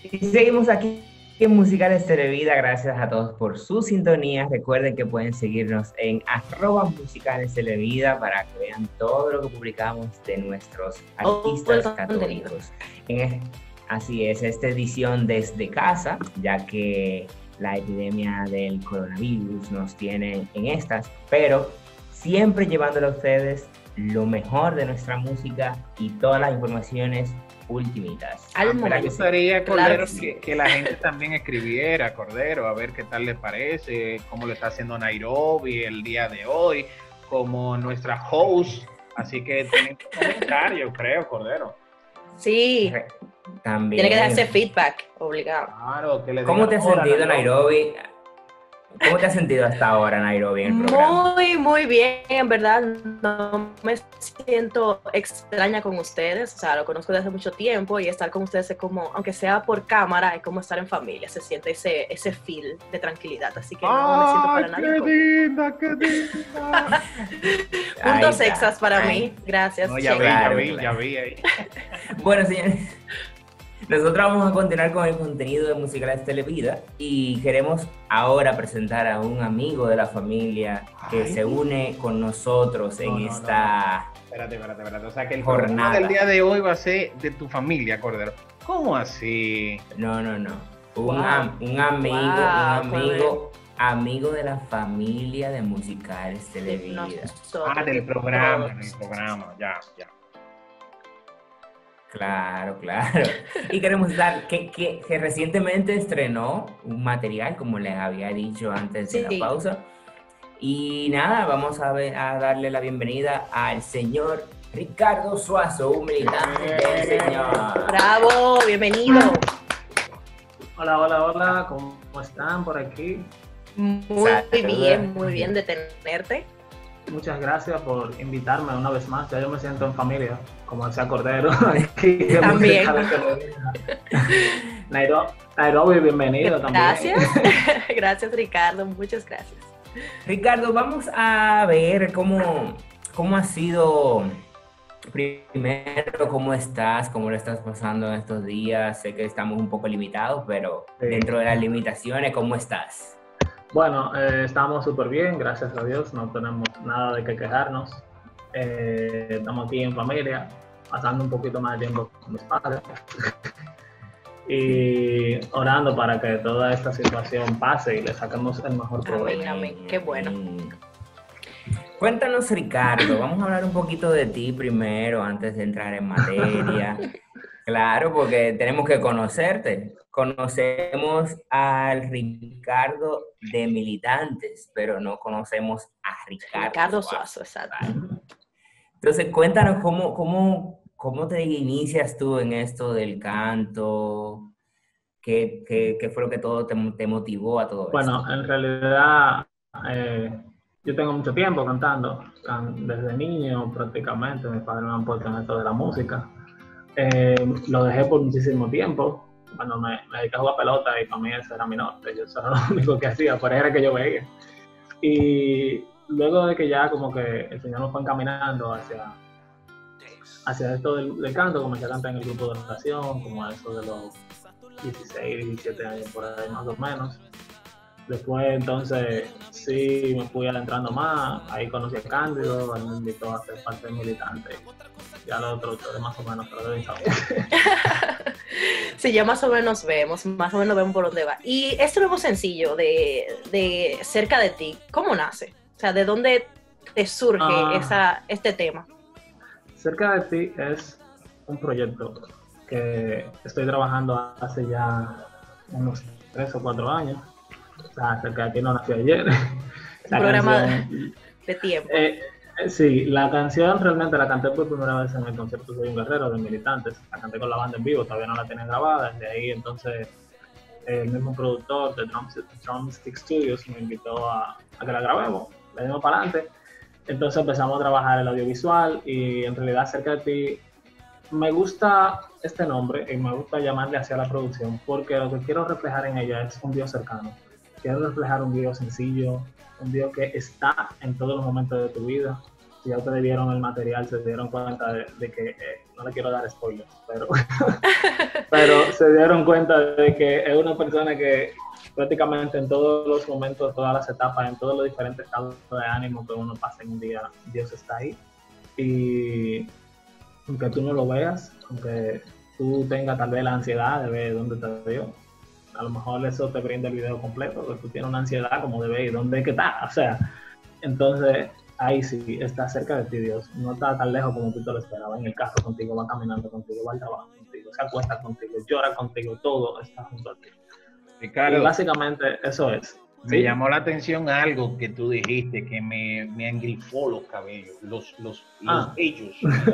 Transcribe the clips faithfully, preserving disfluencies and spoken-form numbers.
Y seguimos aquí en Musicales Televida. Gracias a todos por su sintonía. Recuerden que pueden seguirnos en arroba Musicales Televida para que vean todo lo que publicamos de nuestros artistas católicos. En es, así es, esta edición desde casa, ya que la epidemia del coronavirus nos tiene en estas, pero siempre llevándole a ustedes lo mejor de nuestra música y todas las informaciones ultimitas. Ah, me gustaría, Cordero, claro, que, que la gente también escribiera, Cordero, a ver qué tal le parece, cómo lo está haciendo Nairobi el día de hoy, como nuestra host. Así que tienen que comentar, yo creo, Cordero. Sí, también. Tiene que darse feedback, obligado. Claro, que le ¿Cómo te has sentido, Nairobi? ¿Cómo te has sentido hasta ahora, Nairobi, en el programa? Muy, muy bien, en verdad. No me siento extraña con ustedes. O sea, lo conozco desde hace mucho tiempo y estar con ustedes es como, aunque sea por cámara, es como estar en familia. Se siente ese, ese feel de tranquilidad. Así que no ¡Ay, me siento para nada. ¡Qué linda, qué linda! Puntos extras para Ay. mí. Gracias. No, ya vi, claro, ya vi, claro. ya vi ahí. Bueno, señores. Nosotros vamos a continuar con el contenido de Musicales Televida y queremos ahora presentar a un amigo de la familia que Ay. se une con nosotros en no, no, esta no, no. Espérate, espérate, espérate. O sea que el jornada programa del día de hoy va a ser de tu familia, Cordero. ¿Cómo así? No, no, no. Un, wow. am, un amigo, wow, un amigo, amigo de la familia de Musicales Televida. Ah, del programa, del programa, ya, ya. Claro, claro. Y queremos dar que, que, que recientemente estrenó un material, como les había dicho antes de sí. la pausa. Y nada, vamos a, ver, a darle la bienvenida al señor Ricardo Suazo, un militante del Señor. ¡Bravo! ¡Bienvenido! Hola, hola, hola. ¿Cómo están por aquí? Muy Saludos. bien, muy bien de tenerte. Muchas gracias por invitarme una vez más. Ya yo me siento en familia, como decía Cordero. Aquí también. Nairobi, Nairobi, bienvenido también. Gracias. Gracias, Ricardo. Muchas gracias. Ricardo, vamos a ver cómo, cómo ha sido, primero, cómo estás, cómo lo estás pasando en estos días. Sé que estamos un poco limitados, pero sí. dentro de las limitaciones, ¿cómo estás? Bueno, eh, estamos súper bien, gracias a Dios, no tenemos nada de qué quejarnos. Eh, estamos aquí en familia, pasando un poquito más de tiempo con mis padres y orando para que toda esta situación pase y le saquemos el mejor provecho. Amén, amén, qué bueno. Cuéntanos, Ricardo, vamos a hablar un poquito de ti primero, antes de entrar en materia. Claro, porque tenemos que conocerte. Conocemos al Ricardo de Militantes, pero no conocemos a Ricardo, Ricardo Suazo. Exacto. Entonces, cuéntanos cómo, cómo, cómo te inicias tú en esto del canto, qué, qué, qué fue lo que todo te, te motivó a todo bueno, esto. Bueno, en realidad eh, yo tengo mucho tiempo cantando, desde niño prácticamente, mis padres me han puesto en esto de la música. Eh, lo dejé por muchísimo tiempo. Cuando me, me dediqué a jugar pelota y para mí eso era mi norte, yo eso era lo único que hacía, por eso era que yo veía. Y luego de que ya como que el Señor nos fue encaminando hacia, hacia esto del, del canto, comencé a cantar en el grupo de oración, como a eso de los dieciséis, diecisiete años por ahí más o menos. Después entonces sí me fui adentrando más, ahí conocí a Cándido, él me invitó a ser parte del Militante. Ya lo otro de más o menos, pero deben saber. Sí, ya más o menos vemos, más o menos vemos por dónde va. Y este nuevo sencillo de, de Cerca de Ti, ¿cómo nace? O sea, ¿de dónde te surge ah, esa, este tema? Cerca de Ti es un proyecto que estoy trabajando hace ya unos tres o cuatro años. O sea, Cerca de Ti no nació ayer. Un programa canción, de tiempo. Eh, Sí, la canción realmente la canté por primera vez en el concierto Soy un Guerrero de Militantes. La canté con la banda en vivo, todavía no la tenía grabada. Desde ahí entonces el mismo productor de Drumstick Studios me invitó a, a que la grabemos. Le dimos para adelante. Entonces empezamos a trabajar el audiovisual y en realidad Cerca de Ti me gusta este nombre y me gusta llamarle hacia la producción porque lo que quiero reflejar en ella es un Dios cercano. Quiero reflejar un Dios sencillo, un Dios que está en todos los momentos de tu vida. si ya ustedes vieron el material, se dieron cuenta de, de que, eh, no le quiero dar spoilers, pero, pero se dieron cuenta de que es una persona que prácticamente en todos los momentos, todas las etapas, en todos los diferentes estados de ánimo que uno pasa en un día, Dios está ahí. Y aunque tú no lo veas, aunque tú tengas tal vez la ansiedad de ver dónde está Dios, a lo mejor eso te brinda el video completo, porque tú tienes una ansiedad como de ver dónde es que está, o sea, entonces ahí sí, está cerca de ti Dios, no está tan lejos como tú te lo esperabas, en el carro contigo, va caminando contigo, va al trabajo contigo, se acuesta contigo, llora contigo, todo está junto a ti. Ricardo, y básicamente eso es. me ¿Sí? llamó la atención algo que tú dijiste que me, me engrifó los cabellos, los, los, los Ah. vellos.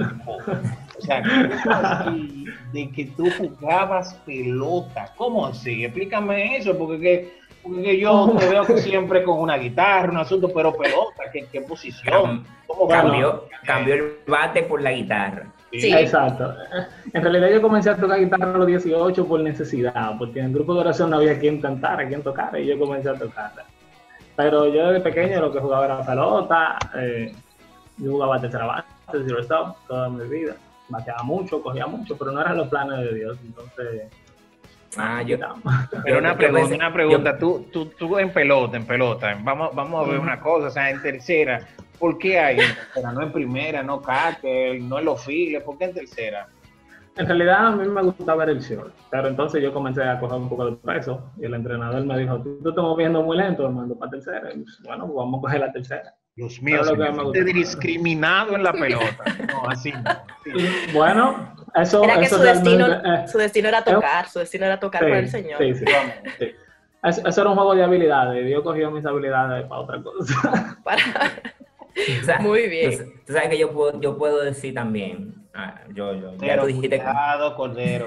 O sea, ¿cómo así de que tú jugabas pelota? ¿Cómo así? Explícame eso, porque, que, porque yo te veo que siempre con una guitarra, un asunto, pero pelota, ¿qué, qué posición? ¿Cómo Cambió, cambió el bate por la guitarra. Sí. Exacto. En realidad yo comencé a tocar guitarra a los dieciocho por necesidad, porque en el grupo de oración no había quien cantara, quien tocara, y yo comencé a tocarla. Pero yo desde pequeño lo que jugaba era pelota, eh, yo jugaba tercera base, zero stop, toda mi vida. Bateaba mucho, cogía mucho, pero no eran los planes de Dios, entonces... Ah, yo, Pero una yo pregunta, pensé- una pregunta. yo- Tú, tú, tú en pelota, en pelota, vamos, vamos a ver una cosa, o sea, en tercera, ¿por qué hay en tercera? No en primera, no catcher, no en los files, ¿por qué en tercera? En realidad a mí me gusta ver el short, pero entonces yo comencé a coger un poco de peso y el entrenador me dijo, tú te estás moviendo muy lento, me mando para tercera. Y pues, bueno, pues vamos a coger la tercera. Dios mío, Pero lo que se me me gusta. siente discriminado en la pelota. No, así no. Sí. Bueno, eso, Era que eso su destino, realmente, eh, su destino era tocar, su destino era tocar sí, por el Señor. Sí, sí, sí. Eso, eso era un juego de habilidades. Dios cogió mis habilidades para otra cosa. Para... o sea, Muy bien. Tú, tú sabes que yo puedo, yo puedo decir también, ah, yo, yo, ya tú dijiste que... Cuidado, Cordero.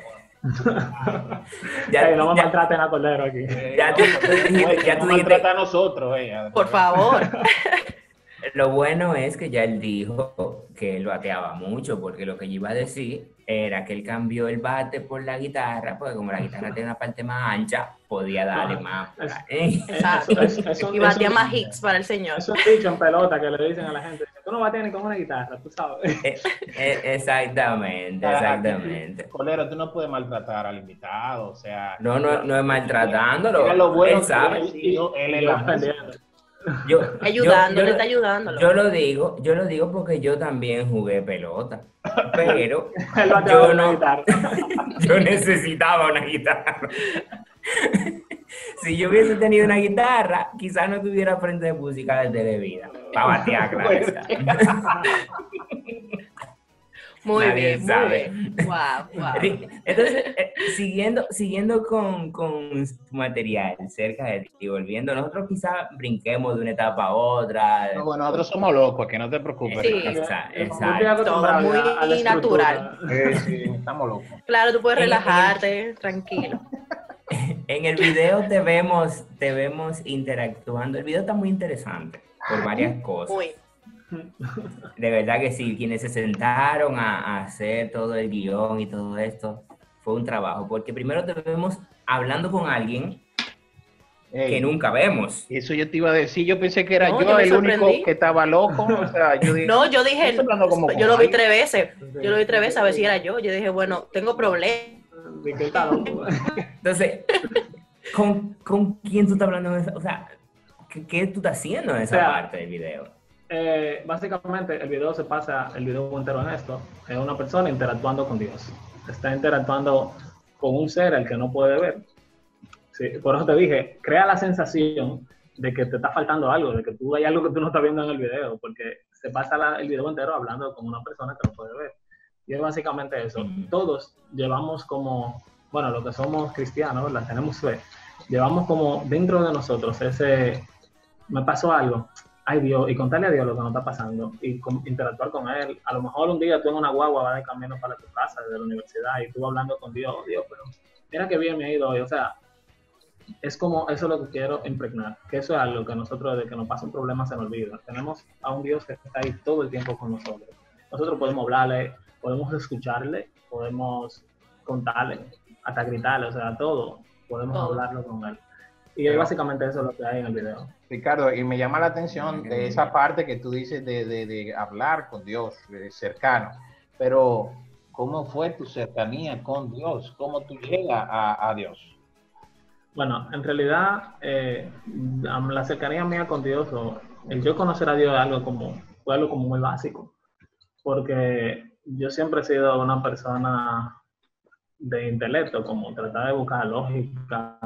Ya, Ey, no me ya- maltraten a Cordero aquí. Ya tú- tú dijiste- ya No tú dijiste- maltrata a nosotros, ella. Por favor. Lo bueno es que ya él dijo que él bateaba mucho, porque lo que yo iba a decir era que él cambió el bate por la guitarra, porque como la guitarra tiene una parte más ancha, podía darle Ah, más. es- ¿eh? Exacto. Eso- eso- eso- Y batía eso- más hits para el Señor. Es un dicho en pelota que le dicen a la gente, tú no bateas ni con una guitarra, tú sabes. Eh, eh, Exactamente, exactamente. Cordero, tú no puedes maltratar al invitado, o sea. No, no, no es maltratándolo. Mira lo bueno Él sabe. que él, él, él es Yo la aprendiendo. música. Yo, Ayudándole, yo- yo- está ayudándolo. Yo lo digo, yo lo digo porque yo también jugué pelota, pero Él bateaba yo con una no, guitarra. yo necesitaba una guitarra. Si yo hubiese tenido una guitarra, quizás no tuviera frente de música de Televida. Para batear, claro está. Muy Nadie bien, muy sabe. bien. Wow, wow. Entonces, eh, siguiendo, siguiendo con, con tu material cerca de ti, y volviendo, nosotros quizás brinquemos de una etapa a otra. No, bueno, nosotros somos locos, que no te preocupes. Sí. Exacto, Yo estoy exacto. acostumbrado Todo muy a- a la estructura. natural. Eh, sí, estamos locos. Claro, tú puedes En- en el- relajarte, tranquilo. En el video te vemos, te vemos interactuando. El video está muy interesante por varias cosas. Muy. De verdad que sí, quienes se sentaron a, a hacer todo el guión y todo esto, fue un trabajo. Porque primero te vemos hablando con alguien Ey, que nunca vemos. Eso yo te iba a decir, yo pensé que era No, yo, yo me el único sorprendí. que estaba loco. O sea, yo dije, No, yo dije, estoy hablando como yo lo vi con tres veces. Yo lo vi tres veces a ver si era yo. Yo dije, bueno, tengo problemas. De que está loco. Entonces, ¿con, con quién tú estás hablando? de esa- O sea, ¿qué, qué tú estás haciendo en esa O sea, parte del video? Eh, básicamente el video se pasa, el video entero en esto, es una persona interactuando con Dios. Está interactuando con un ser al que no puede ver. Sí, por eso te dije, crea la sensación de que te está faltando algo, de que tú hay algo que tú no estás viendo en el video, porque se pasa la- el video entero hablando con una persona que no puede ver. Y es básicamente eso. Mm. Todos llevamos como, bueno, los que somos cristianos, ¿verdad? Tenemos fe. Llevamos como dentro de nosotros ese, me pasó algo, ay Dios, y contarle a Dios lo que nos está pasando y con- interactuar con Él. A lo mejor un día tú en una guagua vas de camino para tu casa desde la universidad y tú vas hablando con Dios, Dios, pero mira qué bien me ha ido hoy. O sea, es como, eso es lo que quiero impregnar, que eso es algo que nosotros, de que nos pasa un problema, se nos olvida. Tenemos a un Dios que está ahí todo el tiempo con nosotros. Nosotros podemos hablarle, podemos escucharle, podemos contarle, hasta gritarle, o sea, todo, podemos Todo. hablarlo con Él. Y es básicamente eso lo que hay en el video. Ricardo, y me llama la atención de esa parte que tú dices de, de, de hablar con Dios, de cercano, pero ¿cómo fue tu cercanía con Dios? ¿Cómo tú llegas a, a Dios? Bueno, en realidad, eh, la cercanía mía con Dios, o el yo conocer a Dios es algo como, fue algo como muy básico, porque yo siempre he sido una persona de intelecto, como tratar de buscar lógica,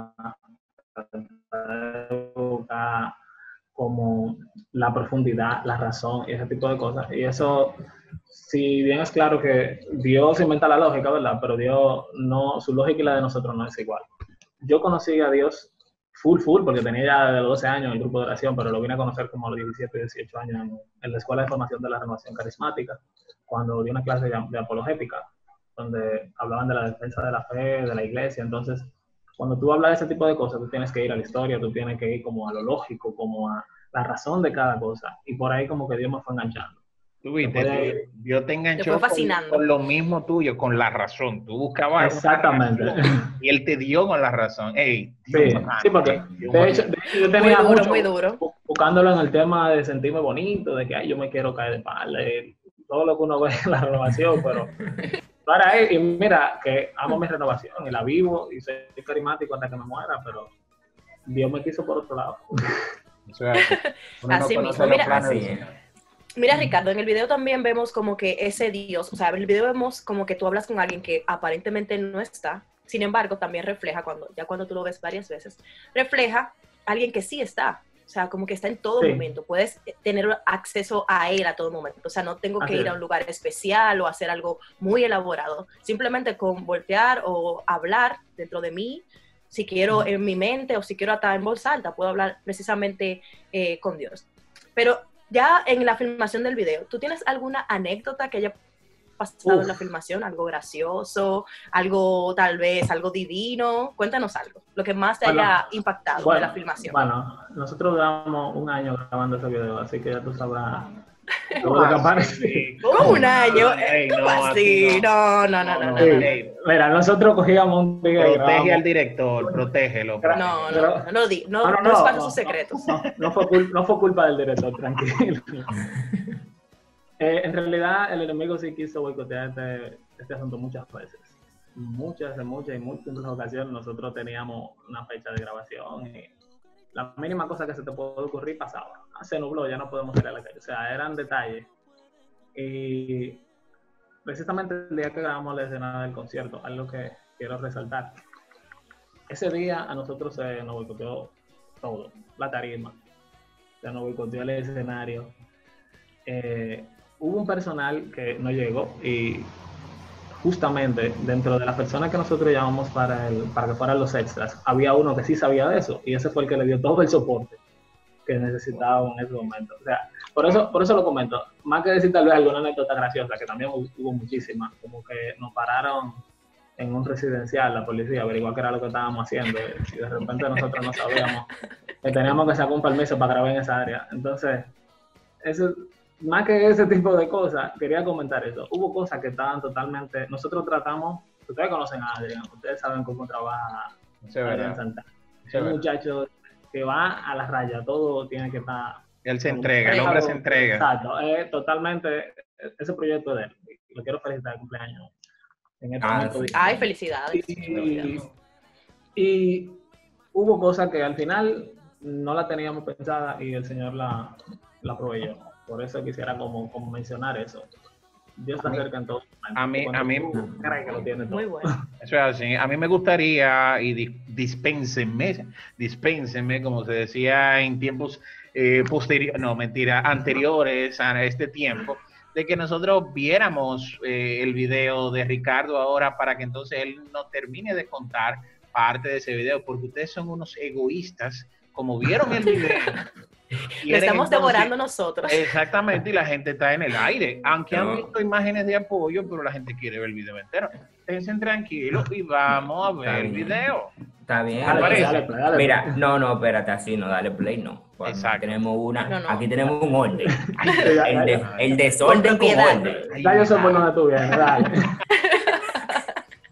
tratar de buscar como la profundidad, la razón y ese tipo de cosas. Y eso, si bien es claro que Dios inventa la lógica, ¿verdad? Pero Dios no, su lógica y la de nosotros no es igual. Yo conocí a Dios full, full, porque tenía ya de doce años el grupo de oración, pero lo vine a conocer como a los diecisiete, dieciocho años en, en la Escuela de Formación de la Renovación Carismática, cuando di una clase de, de apologética, donde hablaban de la defensa de la fe, de la iglesia. Entonces, cuando tú hablas de ese tipo de cosas, tú tienes que ir a la historia, tú tienes que ir como a lo lógico, como a la razón de cada cosa. Y por ahí como que Dios me fue enganchando. Tú viste, Dios, Dios te enganchó te con, con lo mismo tuyo, con la razón. Tú buscabas exactamente y él te dio con la razón. Ey, sí, man, sí, porque Dios de hecho, de hecho yo tenía muy duro, mucho muy duro. buscándolo en el tema de sentirme bonito, de que ay, yo me quiero caer de pala, todo lo que uno ve en la renovación, pero para él, y mira, que amo mi renovación y la vivo y soy carismático hasta que me muera, pero Dios me quiso por otro lado. O sea, uno así no mismo, mira, así. Mira, Ricardo, en el video también vemos como que ese Dios, o sea, en el video vemos como que tú hablas con alguien que aparentemente no está, sin embargo, también refleja, cuando ya cuando tú lo ves varias veces, refleja a alguien que sí está, o sea, como que está en todo sí. momento, puedes tener acceso a él a todo momento, o sea, no tengo que Así ir a un lugar especial o hacer algo muy elaborado, simplemente con voltear o hablar dentro de mí, si quiero en mi mente o si quiero hasta en voz alta, puedo hablar precisamente eh, con Dios. Pero ya en la filmación del video, ¿tú tienes alguna anécdota que haya pasado Uf. en la filmación? ¿Algo gracioso? ¿Algo tal vez, algo divino? Cuéntanos algo, lo que más te bueno, haya impactado bueno, de la filmación. Bueno, nosotros duramos un año grabando ese video, así que ya tú sabrás. ¿Cómo un año? Hey, ¿Cómo no, así? No, no, no, no. no, sí. no. Mira, nosotros cogíamos un día Protege grabamos. al director, protégelo. No, no, no, no, no, di, no, no, no, no, no, no sus secretos. No, no, fue culpa, no fue culpa del director, tranquilo. eh, en realidad, el enemigo sí quiso boicotear este, este asunto muchas veces. Muchas, muchas y múltiples ocasiones nosotros teníamos una fecha de grabación y la mínima cosa que se te puede ocurrir pasaba. Se nubló, ya no podemos salir a la calle. O sea, eran detalles. Y precisamente el día que grabamos la escena del concierto, algo que quiero resaltar. Ese día a nosotros se nos boicoteó todo. La tarima, se nos boicoteó el escenario. Eh, hubo un personal que no llegó y justamente dentro de las personas que nosotros llamamos para, el, para que fueran los extras, había uno que sí sabía de eso y ese fue el que le dio todo el soporte que necesitaba en ese momento. O sea, por eso, por eso lo comento. Más que decir tal vez alguna anécdota graciosa, que también hubo muchísimas, como que nos pararon en un residencial la policía, averiguar qué era lo que estábamos haciendo y de repente nosotros no sabíamos que teníamos que sacar un permiso para grabar en esa área. Entonces, eso... Más que ese tipo de cosas, quería comentar eso. Hubo cosas que estaban totalmente... Nosotros tratamos... Ustedes conocen a Adrián, ustedes saben cómo trabaja Adrián Santana. Es un muchacho que va a la raya, todo tiene que estar... Él se entrega, el hombre se entrega. Exacto, es totalmente... Ese proyecto de él. Lo quiero felicitar de cumpleaños. En este ah, momento. Ay, felicidades. Y, y hubo cosas que al final no la teníamos pensada y el Señor la, la proveyó. Por eso quisiera como, como mencionar eso. Dios está cerca en todo momento. A mí, a mí, que lo tiene todo. Muy bueno. Eso es así. A mí me gustaría, y dispénsenme, dispénsenme, como se decía en tiempos eh, posteriores, no, mentira, anteriores a este tiempo, de que nosotros viéramos eh, el video de Ricardo ahora para que entonces él nos termine de contar parte de ese video, porque ustedes son unos egoístas, como vieron el video. Lo estamos entonces, devorando nosotros. Exactamente, y la gente está en el aire. Aunque no. han visto imágenes de apoyo, pero la gente quiere ver el video entero. Estén tranquilos y vamos a ver está el video. Está bien. Dale, dale, dale, play, dale, Mira, play. no, no, espérate, así no, dale play, no. Bueno, Exacto. Tenemos una, no, no. Aquí tenemos un orden. el, de, el desorden con orden. Ya yo sé por dónde tú vienes, dale.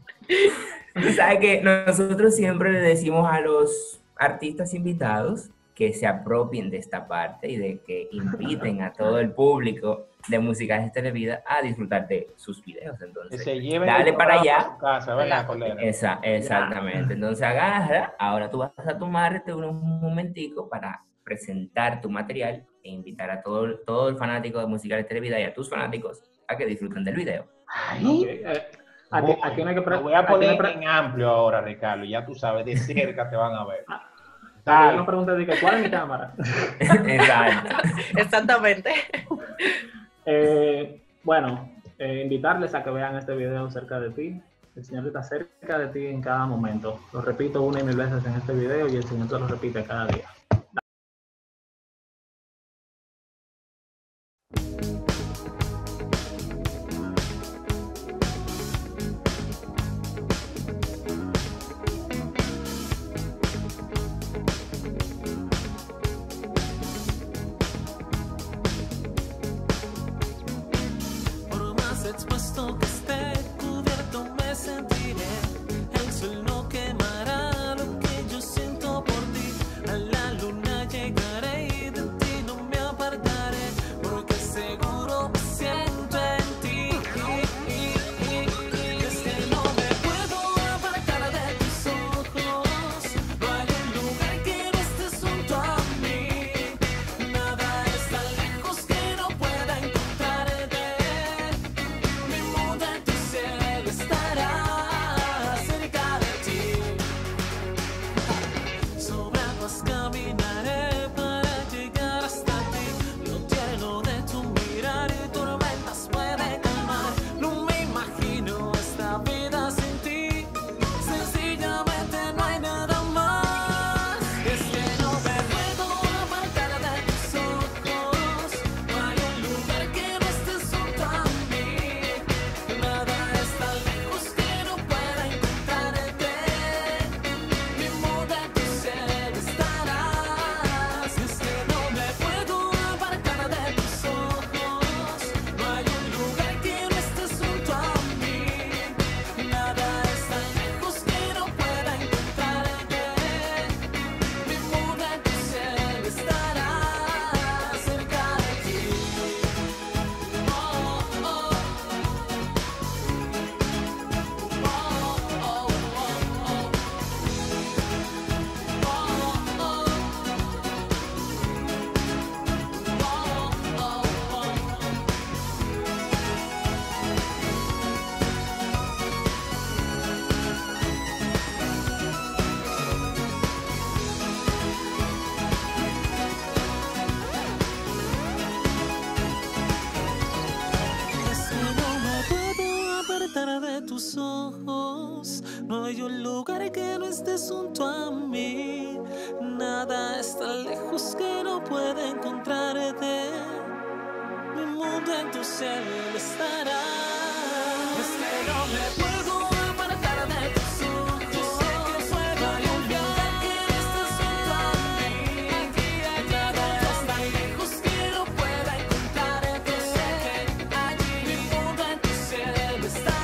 Tú sabes que nosotros siempre le decimos a los artistas invitados que se apropien de esta parte y de que inviten a todo el público de Musicales Televida a disfrutar de sus videos. Entonces, que se lleven dale para allá. A su casa, ¿verdad, Cordero? Esa, exactamente. Entonces agarra, ahora tú vas a tomarte un momentico para presentar tu material e invitar a todo, todo el fanático de Musicales Televida y a tus fanáticos a que disfruten del video. Ay, okay. eh, aquí, aquí no hay que Lo voy a poner en amplio ahora, Ricardo, ya tú sabes, de cerca te van a ver. Dale. Una pregunta de que, ¿cuál es mi cámara? Exacto. Exactamente. Eh, bueno, eh, invitarles a que vean este video cerca de ti. El Señor está cerca de ti en cada momento. Lo repito una y mil veces en este video y el Señor te lo repite cada día. Expuesto que esté cubierto me sentiré, el sol no quemará lo que yo siento por ti, a la luna llegaré y de ti no me apartaré, porque seguro me siento en ti, es que no me puedo apartar de tus ojos, no hay un lugar que no estés junto a mí, nada es tan lejos que no pueda encontrarte. Caminaré para llegar hasta ti, lo tierno de tu mirar y tormentas puede calmar. No me imagino esta vida sin ti, sencillamente no hay nada más. Es que no me puedo apartar de tus ojos, no hay un lugar que no estés junto a mí, nada es tan lejos que no pueda encontrarte. Mi mundo en tu cielo está. De tus ojos, no hay un lugar que no estés junto a mí, nada es tan lejos que no pueda encontrarte, mi mundo en tu cielo estará, es que no me puedo apartar de tus ojos, yo sé que puedo, hay un lugar que no estés junto a mí, nada es tan lejos que no pueda encontrarte, sé que allí mi mundo en tu cielo estará.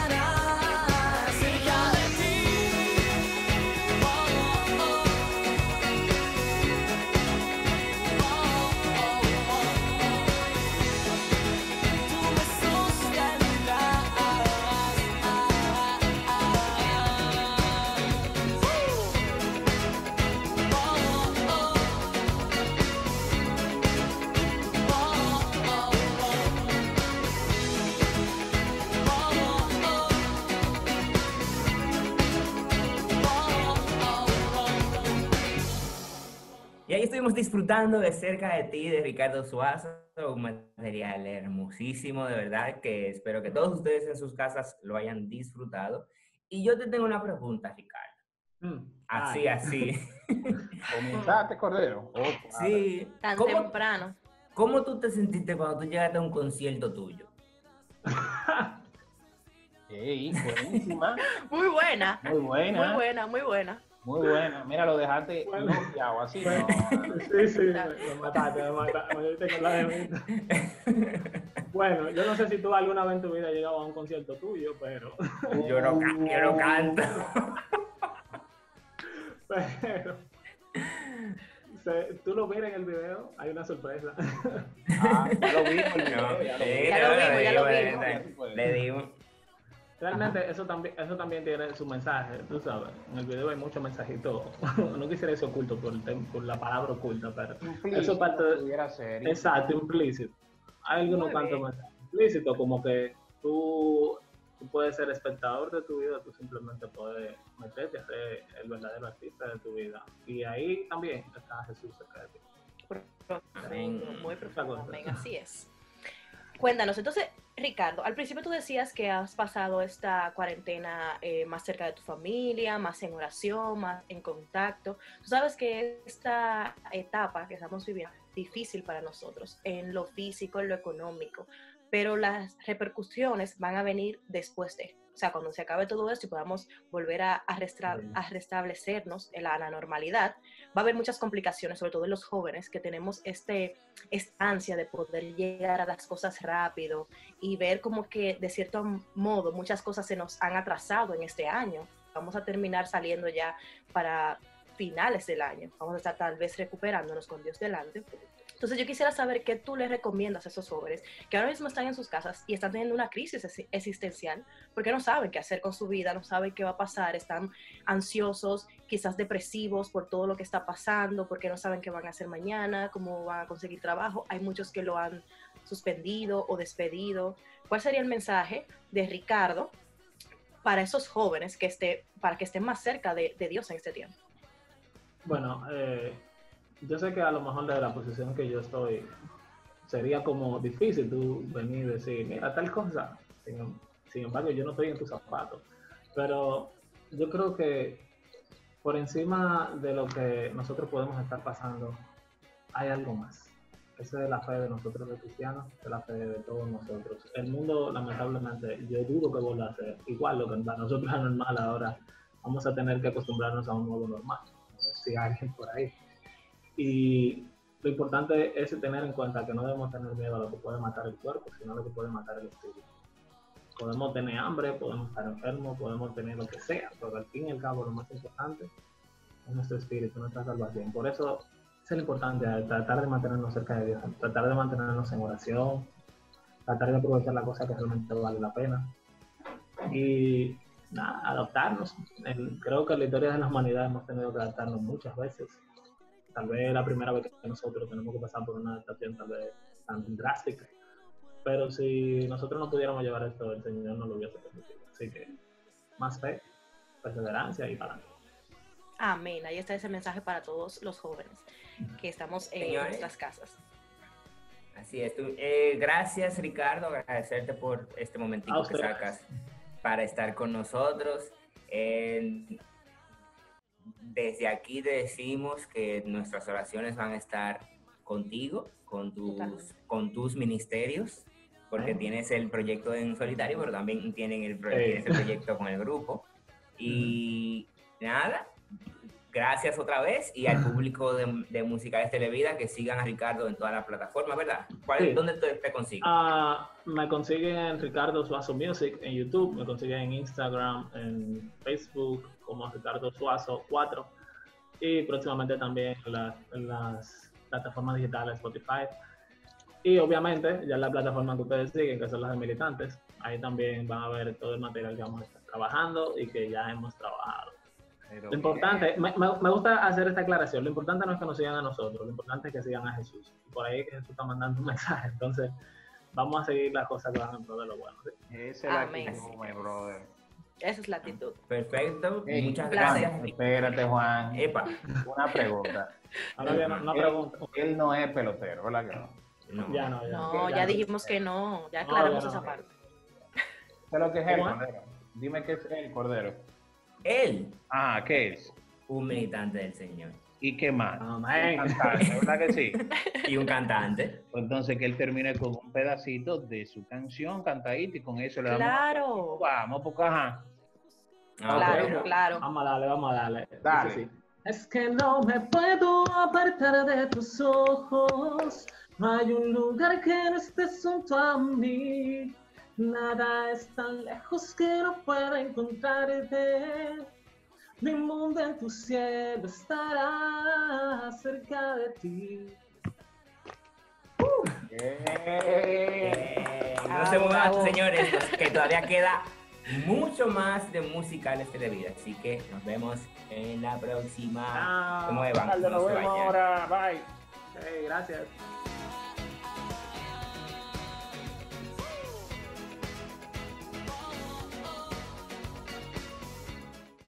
Y ahí estuvimos disfrutando de Cerca de Ti de Ricardo Suazo, un material hermosísimo, de verdad, que espero que todos ustedes en sus casas lo hayan disfrutado. Y yo te tengo una pregunta, Ricardo. Mm, así, ay. así. ¿Comenzaste, Cordero? Oh, sí. Tan ¿Cómo, temprano. ¿Cómo tú te sentiste cuando tú llegaste a un concierto tuyo? Ey, buenísima. Muy buena. Muy buena. Muy buena, muy buena. Muy buena. Mira, lo dejaste bloqueado así. Bueno, no. Sí, sí, me mataste, me mataste, me diste con la de Bueno, yo no sé si tú alguna vez en tu vida has llegado a un concierto tuyo, pero... Yo no, yo no canto. Pero... Se, tú lo miras en el video, hay una sorpresa. Ah, ya lo vimos el video, No, ya lo sí, vimos. Ya lo vimos, ya lo le- vimos. Le dimos. Realmente eso también, eso también tiene su mensaje, tú sabes. En el video hay muchos mensajitos. No quisiera decir oculto por, el tem- por la palabra oculta, pero Implícito, eso parte de, pudiera ser. exacto, implícito. Hay algunos Muy cuantos bien. mensajes implícitos, como que tú, tú puedes ser espectador de tu vida, tú simplemente puedes meterte a ser el verdadero artista de tu vida. Y ahí también está Jesús cerca de ti. Amén. Muy profundo, amén, así es. Cuéntanos, entonces, Ricardo, al principio tú decías que has pasado esta cuarentena eh, más cerca de tu familia, más en oración, más en contacto. Tú sabes que esta etapa que estamos viviendo es difícil para nosotros, en lo físico, en lo económico, pero las repercusiones van a venir después de, o sea, cuando se acabe todo esto y podamos volver a, a, restra, a restablecernos en la, la normalidad, va a haber muchas complicaciones, sobre todo en los jóvenes, que tenemos este, esta ansia de poder llegar a las cosas rápido y ver como que, de cierto modo, muchas cosas se nos han atrasado en este año. Vamos a terminar saliendo ya para finales del año. Vamos a estar tal vez recuperándonos con Dios delante. Entonces yo quisiera saber qué tú les recomiendas a esos jóvenes que ahora mismo están en sus casas y están teniendo una crisis existencial porque no saben qué hacer con su vida, no saben qué va a pasar, están ansiosos, quizás depresivos por todo lo que está pasando, porque no saben qué van a hacer mañana, cómo van a conseguir trabajo. Hay muchos que lo han suspendido o despedido. ¿Cuál sería el mensaje de Ricardo para esos jóvenes que esté, para que estén más cerca de, de Dios en este tiempo? Bueno, eh, yo sé que a lo mejor de la posición que yo estoy sería como difícil tú venir y decir, mira, tal cosa. Sin, sin embargo, yo no estoy en tus zapatos. Pero yo creo que por encima de lo que nosotros podemos estar pasando, hay algo más. Esa es la fe de nosotros los cristianos, es la fe de todos nosotros. El mundo, lamentablemente, yo dudo que vuelva a ser igual lo que para nosotros es normal ahora. Vamos a tener que acostumbrarnos a un nuevo normal. Si hay alguien por ahí. Y lo importante es tener en cuenta que no debemos tener miedo a lo que puede matar el cuerpo, sino a lo que puede matar el espíritu. Podemos tener hambre, podemos estar enfermos, podemos tener lo que sea, pero al fin y al cabo lo más importante es nuestro espíritu, nuestra salvación. Por eso es lo importante, tratar de mantenernos cerca de Dios, tratar de mantenernos en oración, tratar de aprovechar la cosa que realmente vale la pena. Y nada, adaptarnos. El, creo que en la historia de la humanidad hemos tenido que adaptarnos muchas veces. Tal vez la primera vez que nosotros tenemos que pasar por una adaptación tal vez tan drástica. Pero si nosotros no pudiéramos llevar esto, el Señor no lo hubiese permitido. Así que más fe, perseverancia y para adelante. Amén. Ahí está ese mensaje para todos los jóvenes que estamos en Señores, nuestras casas. Así es. Tú, eh, gracias, Ricardo. Agradecerte por este momentito que sacas para estar con nosotros. Eh, desde aquí te decimos que nuestras oraciones van a estar contigo, con tus, con tus ministerios, porque Ay. tienes el proyecto en solitario, pero también tienen el, hey. tienes el proyecto con el grupo. Y uh-huh. nada, gracias otra vez y al público de, de Musicales Televida que sigan a Ricardo en todas las plataformas, ¿verdad? ¿Cuál, sí. ¿Dónde te, te consiguen? Uh, me consiguen en Ricardo Suazo Music en YouTube, me consiguen en Instagram, en Facebook como Ricardo Suazo cuatro y próximamente también en, la, en las plataformas digitales Spotify y obviamente ya en la plataforma que ustedes siguen, que son las de Militantes, ahí también van a ver todo el material que vamos a estar trabajando y que ya hemos trabajado. Pero lo importante, me, me gusta hacer esta aclaración, lo importante no es que nos sigan a nosotros, lo importante es que sigan a Jesús. Por ahí que Jesús está mandando un mensaje, entonces vamos a seguir las cosas que van en pro de lo bueno. ¿Sí? Esa es la actitud, my brother. Esa es la actitud. Perfecto, hey, muchas gracias. Juan, espérate, Juan. Epa. Una pregunta. Ahora no, una pregunta. Él, él no es pelotero, ¿verdad que no? No, ya no, ya, no, ya, ya dijimos que no, ya aclaramos no, ya no, esa parte. ¿Pero qué es el Cordero? Dime qué es el Cordero. Él. Ah, ¿qué es? Un militante del Señor. ¿Y qué más? Oh, un cantante, ¿verdad que sí? Y un cantante. Entonces que él termine con un pedacito de su canción cantadita y con eso le damos. Claro. Vamos, porque ajá. Ah, claro, okay. claro. Vamos a darle, vamos a darle. Dale. Sí, sí. Es que no me puedo apartar de tus ojos. No hay un lugar que no estés junto a mí. Nada es tan lejos que no pueda encontrarte. Mi mundo en tu cielo estará cerca de ti. Uh. Eh, no se muevan, señores, que todavía queda mucho más de Musicales de Vida. Así que nos vemos en la próxima. Ah, se muevan, nos no se vemos vayan. ahora. Bye. Hey, gracias.